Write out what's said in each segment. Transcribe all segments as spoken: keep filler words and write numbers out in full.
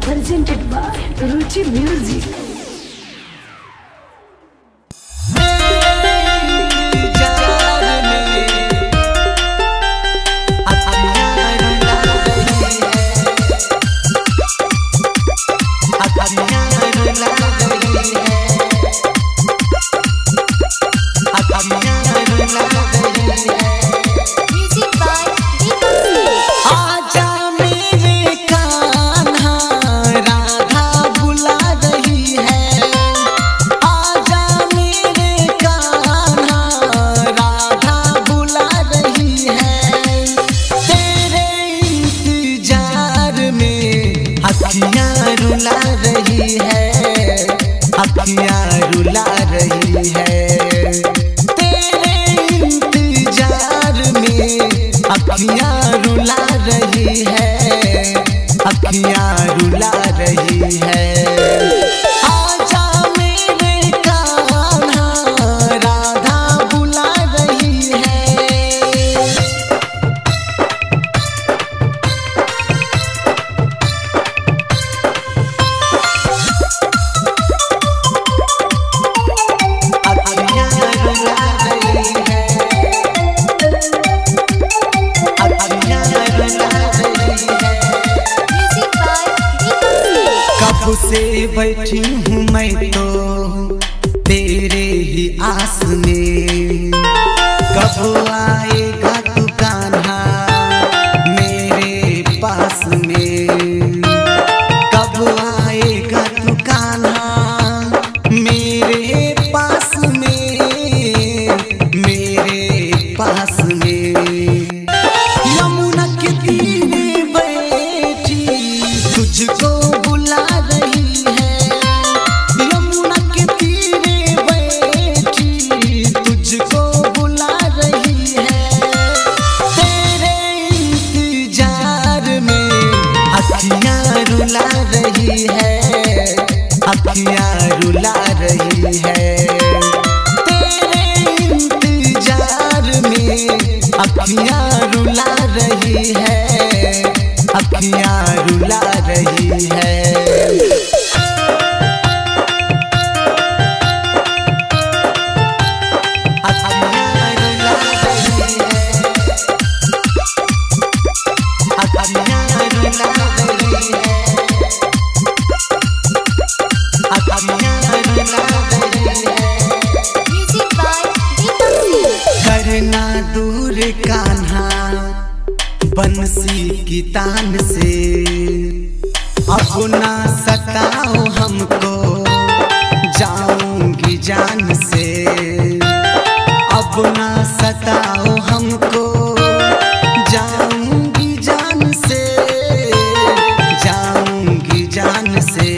presented by Ruchi Music. अखियाँ रुला रही है, अखियाँ रुला रही है, तेरे इंतजार में अखियाँ रुला रही है, अखियाँ रुला रही है। आजा मेरे कान्हा राधा बुला रही है। कब से बैठी हूँ मैं तो तेरे ही आस में, कब आएगा तू कान्हा मेरे पास में, कब आएगा तू कान्हा मेरे पास में, मेरे पास में। यमुना के तीरे बैठी तुझको बुला रही है, यमुना के तीरे बैठी तुझको बुला रही है, तेरे इंतजार में अखियाँ रुला रही है, अखियाँ रुला रही है, तेरे इंतजार में अखियाँ रुला रही है, अखियाँ रुला रही है। करना दूर कान्हा बंसी की तान से, अब ना सताओ हमको जाऊंगी जान से, अब ना सताओ हमको जाऊंगी जान से, जाऊंगी जान से।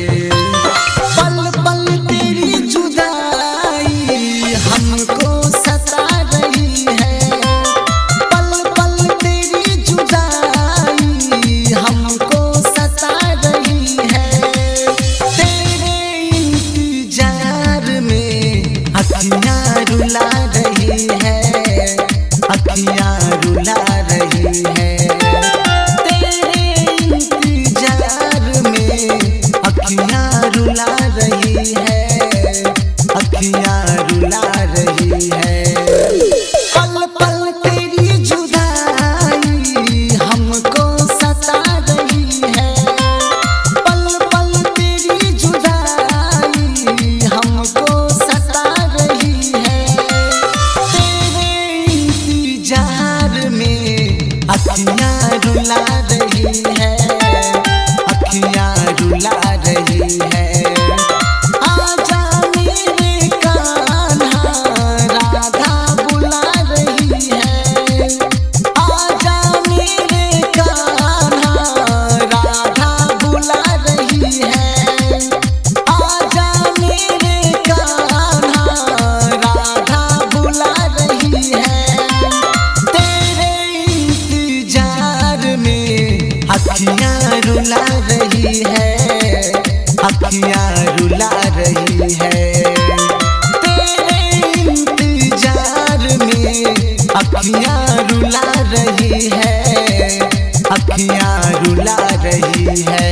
पल पल तेरी जुदाई हमको सता रही है, पल पल तेरी जुदाई हमको सता रही है, तेरे इंतजार में अखियाँ रुला रही है, अखियाँ रुला रही है, तेरे इंतजार में अखियाँ रुला रही है, अखियाँ रुला रही है। पल पल तेरी जुदाई हमको सता रही है, पल पल तेरी जुदाई हमको सता रही है, तेरे इंतजार में अखियाँ रुला रही है, अखियाँ रुला रही है। आजा मेरे कान्हा राधा बुला रही है, आजा मेरे कान्हा राधा बुला रही है, आजा मेरे कान्हा राधा बुला रही है, तेरे इंतजार में अखियाँ रुला रही है, अखियाँ रुला रही है, तेरे इंतजार में अखियाँ रुला रही है, अखियाँ रुला रही है।